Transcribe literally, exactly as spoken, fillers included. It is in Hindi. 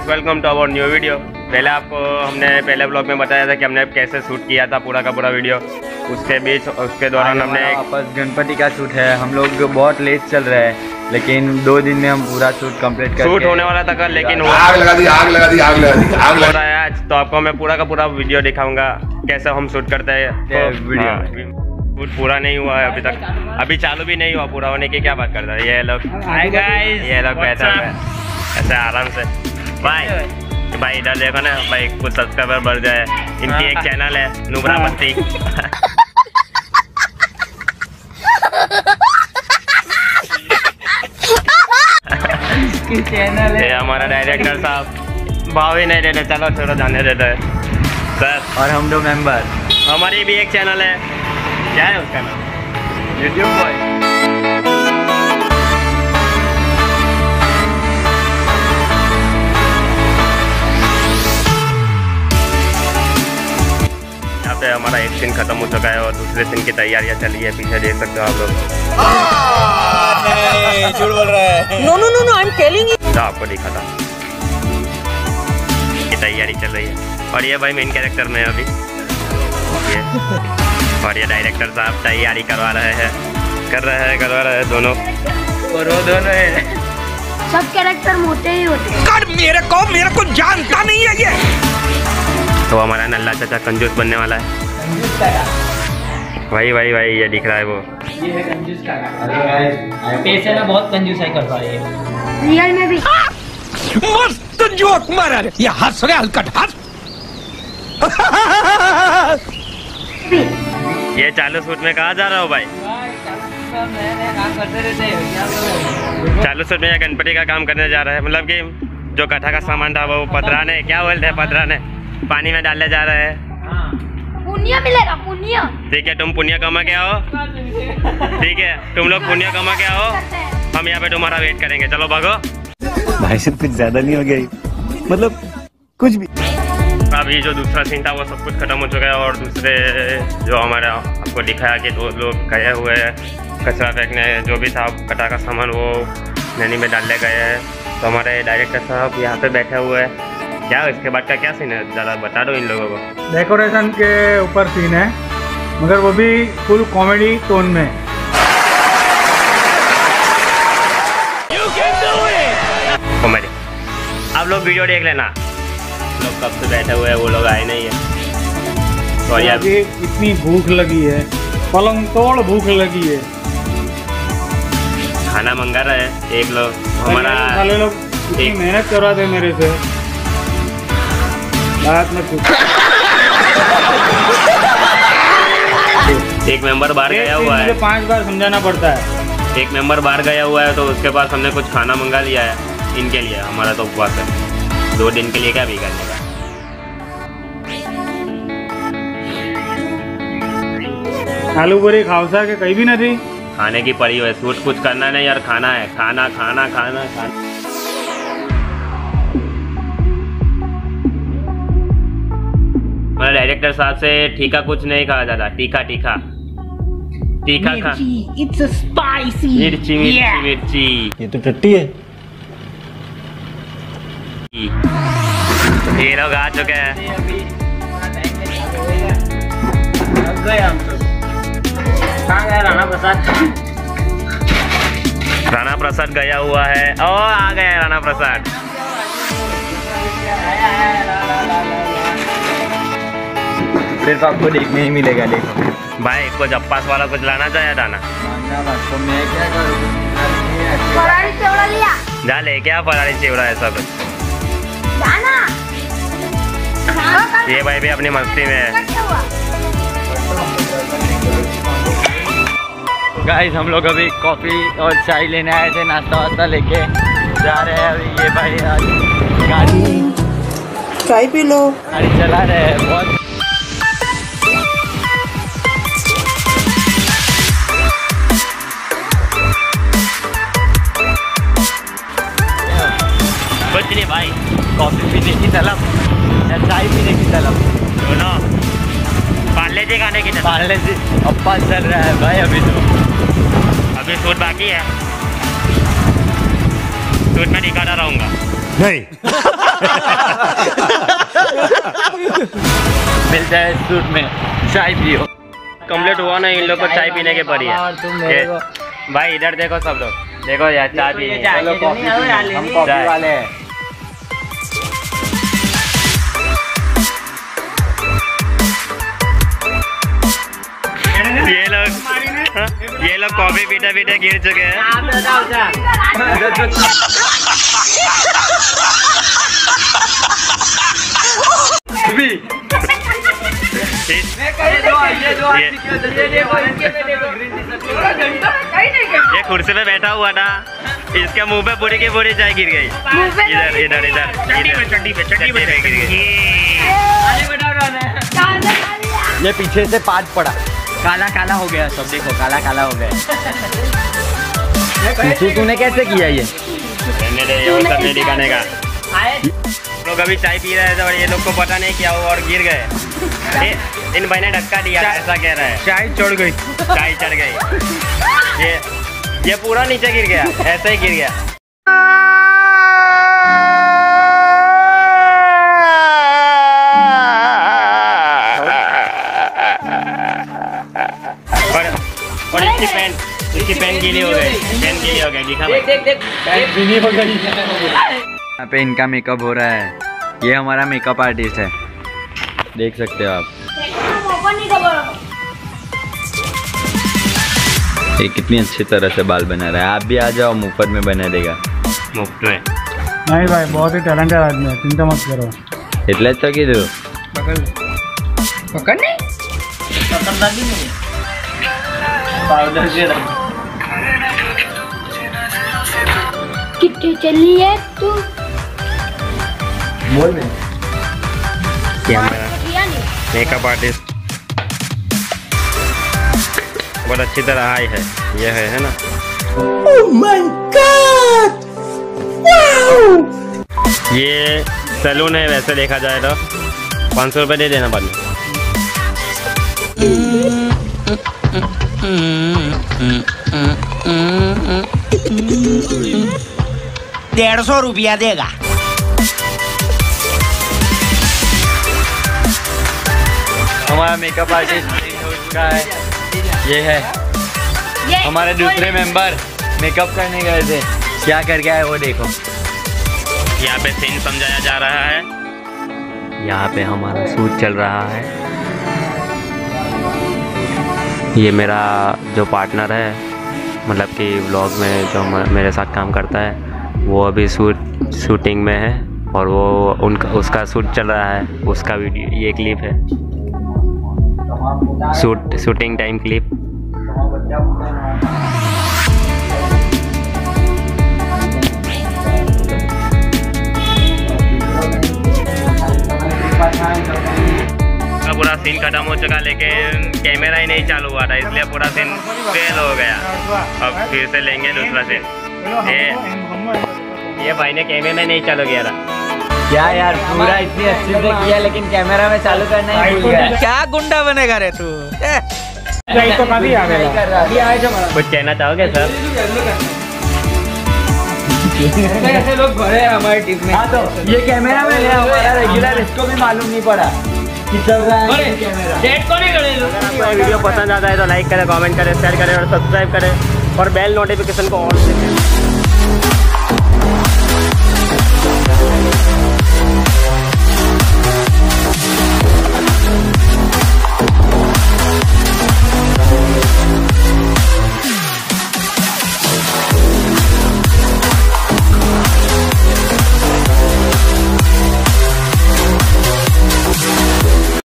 Guys, welcome to our new video. पहले आपको हमने पहले ब्लॉग में बताया था कि हमने कैसे शूट किया था पूरा का पूरा वीडियो। उसके बीच उसके दौरान हमने वापस गणपति का शूट है। हम लोग बहुत लेट चल रहे हैं, लेकिन दो दिन में हम पूरा शूट कंप्लीट कर शूट होने वाला था कल, लेकिन आग लगा दी आग लगा दी आग लगा दी आग लगा रहा है आज। तो आपको मैं पूरा का पूरा वीडियो दिखाऊंगा कैसे हम शूट करते हैं। तो वीडियो शूट पूरा नहीं हुआ है अभी तक, अभी चालू भी नहीं हुआ। पूरा होने की क्या बात करता है ये लोग। हाय गाइस, ये लोग बैठा है ऐसे आराम से। भाई भाई इधर देखो ना भाई, कुछ सब्सक्राइबर बढ़ जाए। इनकी एक चैनल है नुब्रा बत्ती। चैनल है। ये हमारा डायरेक्टर साहब भाव ही नहीं देते, चलो छोड़ो जाने देते हैं सर। और हम दो मेंबर, हमारी भी एक चैनल है, क्या है उसका नाम? YouTube boy. यहाँ पे हमारा एक सीन खत्म हो चुका है और दूसरे सीन की तैयारियां चली है। पीछे देख सकते हो आप लोग। नहीं, झूठ बोल रहा है। No no no no, I am telling you. तो आपको दिखा था की तैयारी चल रही है। और ये भाई मेन कैरेक्टर में है अभी ये। और ये डायरेक्टर साहब तैयारी करवा रहे हैं, कर रहे हैं करवा रहे हैं दोनों। और वो दोनों है। सब कैरेक्टर मोटे ही होते हैं। कर मेरे को मेरे को जानता नहीं है ये। तो हमारा नल्ला चाचा कंजूस बनने वाला है। वही वही वही ये दिख रहा है वो। ये है कंजूस का पैसे में बहुत कंजूस है करता है रियल में भी। मस्त जोक मारा रे। ये हंस रहे हलकट हंस। ये चालू शूट में कहाँ जा रहा हो भाई? काम करते रहते हैं। चालू शूट में या गणपति का काम करने जा रहा है। मतलब कि जो कथा का सामान था वो पथराने, क्या बोलते हैं, पथराने पानी में डालने जा रहे हैं। पुण्य मिलेगा, पुण्य। ठीक है, तुम पुण्य कमा के आओ। ठीक है, तुम लोग पुण्य कमा के आओ, हम यहाँ पे तुम्हारा वेट करेंगे। चलो भागो। भाई साहब कुछ ज्यादा नहीं हो गया, मतलब कुछ भी। अभी जो दूसरा सीन था वो सब कुछ खत्म हो चुका है। और दूसरे जो हमारा आपको दिखाया कि दो लोग गए हुए हैं कचरा फेंकने, जो भी था कटा का सामान वो नैनी में डालने गए हैं। तो हमारे डायरेक्टर साहब यहाँ पे बैठे हुए हैं। क्या इसके बाद का क्या सीन है, ज़्यादा बता दो इन लोगों को। डेकोरेशन के ऊपर सीन है, मगर वो भी फुल कॉमेडी टोन में। कॉमेडी आप लोग वीडियो देख लेना। लोग कब से बैठे हुए हैं, वो लोग आए नहीं है। तो यार इतनी भूख लगी है, पलंग तोड़ भूख लगी है। खाना मंगा रहे हैं एक लोग हमारा। साले लोग इतनी मेहनत करवा थे मेरे से, बात में कुछ। एक मेंबर बाहर गया हुआ है, मुझे पांच बार समझाना पड़ता है। एक मेंबर बाहर गया हुआ है तो उसके पास हमने कुछ खाना मंगा लिया है इनके लिए। हमारा तो उपवास है दो दिन के लिए, क्या भी करने का। आलू पूरी खाउसा के कहीं भी नहीं खाने की पड़ी हुई है। शूट कुछ करना नहीं यार, खाना है, खाना खाना खाना खाना। हमारे डायरेक्टर साहब से ठीका कुछ नहीं कहा जाता, तीखा तीखा तीखा खा। It's a spicy. मिर्ची मिर्ची मिर्ची। ये तो टट्टी है। ये लोग आ चुके हैं। कहाँ गया राणा प्रसाद? राणा प्रसाद गया हुआ है। ओ आ गए राणा प्रसाद। सिर्फ आपको देखने ही मिलेगा। देखो भाई कुछ अप्पास वाला कुछ लाना चाहिए था ना। तो मैं क्या करूँ? फरारी चौड़ा लिया। जा ले क्या फरारी चिवड़ा ऐसा कुछ। जाना। ये भाई भी अपनी मस्ती में है। गाइस हम लोग अभी कॉफी और चाय लेने आए थे, नाश्ता वास्ता लेके जा रहे हैं अभी। ये भाई गाड़ी चाय पी लो। गाड़ी चला रहे हैं बहुत। कुछ नहीं भाई, कॉफी पीने की तलब या चाय पीने की तलब, दोनों। पार्ले जी खाने की तरफ। पार्ले जी अप्पा चल रहा है भाई अभी तो। अभी शूट बाकी है, शूट में दिखाता रहूँगा। नहीं। मिलता है सूट में चाय पियो। कंप्लीट हुआ ना, इन लोग को चाय पीने के परी है। और तुम मेरे को भाई इधर देखो सब लोग, देखो यार चाय पी चलो कॉफी, हम कॉफी वाले हैं। ये लोग हाँ, ये लोग कॉफी पीते पीते गिर चुके हैं। ये कुर्सी पे बैठा हुआ था, इसके मुंह पे पूरी की पूरी चाय गिर गई। इधर इधर इधर चड्डी पे चड्डी पे गिर गई। ये पीछे से पाट पड़ा, काला काला हो गया सब, देखो काला काला हो गया। पीछे तूने कैसे किया ये? ये वो सब नहीं दिखाने का। लोग अभी चाय पी रहे थे और ये लोग को पता नहीं क्या हुआ और गिर गए। इन भाई ने धक्का दिया, ऐसा कह रहा है। चाय चढ़ गई, चाय चढ़ गई। ये ये पूरा नीचे गिर गया, ऐसे ही गिर गया। और और इसकी पेन इसकी पेन गीली हो गई, पेन गीली हो गई। दिखा देख देख देख गीली हो गई। यहाँ पे इनका मेकअप हो रहा है। ये हमारा मेकअप आर्टिस्ट है, देख सकते हो आप। ये कितनी अच्छी तरह से बाल बना रहा है। आप भी आ जाओ, मुफ्त में बना देगा। मुफ्त में नहीं भाई, बहुत ही टैलेंटेड आदमी है, चिंता मत करो। इतने तो की दो पकड़ पकड़ नहीं पकड़ता भी नहीं पाउडर से कितनी चली है तू? बोल में मेकअप आर्टिस्ट बहुत अच्छी तरह आई है। ये है है ना। Oh my God! Wow! ये सैलून है, वैसे देखा जाए तो पाँच सौ रुपये दे देना बाद में। डेढ़ सौ रुपया देगा। हमारा मेकअप आर्टिस्ट का है, ये है ये हमारे दूसरे मेंबर मेकअप करने गए थे, क्या कर गया है वो देखो। यहाँ पे सीन समझाया जा रहा है। यहाँ पे हमारा शूट चल रहा है। ये मेरा जो पार्टनर है, मतलब कि व्लॉग में जो मेरे साथ काम करता है, वो अभी शूट शूटिंग में है और वो उनका उसका शूट चल रहा है। उसका वीडियो ये क्लिप है, शूट शूटिंग टाइम क्लिप। पूरा सीन खत्म हो चुका, लेकिन कैमरा ही नहीं चालू हुआ था, इसलिए पूरा सीन फेल हो गया। अब फिर से लेंगे दूसरा सीन। ये ये भाई ने कैमरा नहीं चालू किया था। क्या यार, पूरा इतनी अच्छे से किया लेकिन कैमरा में चालू करना ही भूल गया। क्या गुंडा बनेगा रे तू? तो कभी आ गया। कुछ कहना चाहोगे सर? ऐसे लोग भरे हैं हमारी टीम में। हाँ तो ये कैमरा में है हमारा रेगुलर, इसको भी मालूम नहीं पड़ा कि चल रहा है कैमरा। डेट कौन है अगर वीडियो पसंद आता है तो लाइक करें, कमेंट करें, शेयर करें और सब्सक्राइब करें और बेल नोटिफिकेशन को ऑन करें।